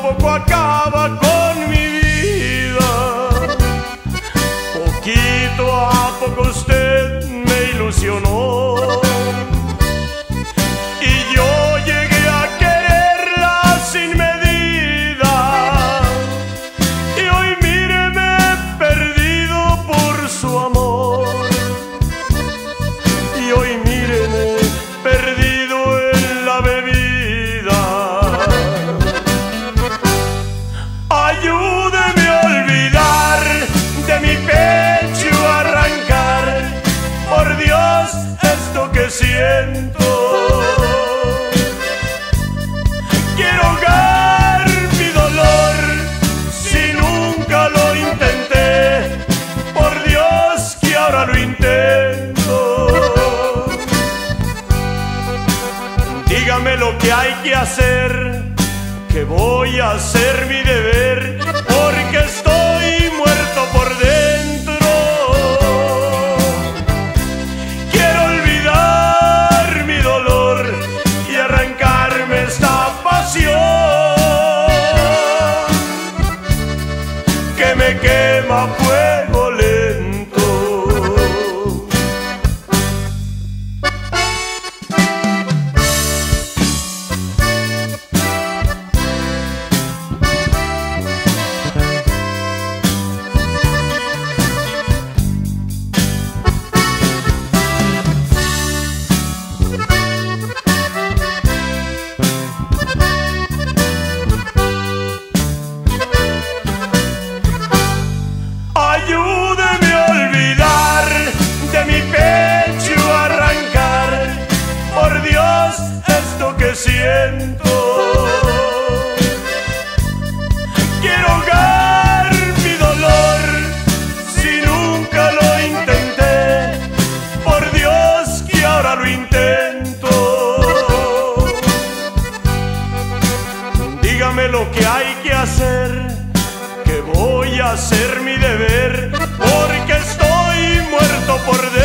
poco acaba con mi vida. Poquito a poco usted me ilusionó y yo llegué a quererla sin medida. Y hoy míreme perdido por su amor. Y hoy míreme perdido en la bebida. Ayúdeme a olvidar, de mi pecho arrancar, por Dios, esto que siento. Quiero ahogar mi dolor, si nunca lo intenté, por Dios que ahora lo intento. Dígame lo que hay que hacer, que voy a hacer mi deber, porque estoy muerto por dentro. Quiero olvidar mi dolor y arrancarme esta pasión que me quema a fuego lento. Ayúdeme a olvidar, de mi pecho arrancar, por Dios, esto que siento. Quiero ahogar mi dolor, si nunca lo intenté, por Dios que ahora lo intento. Dígame lo que hay que hacer, que voy a hacer mi deber, porque estoy muerto por dentro.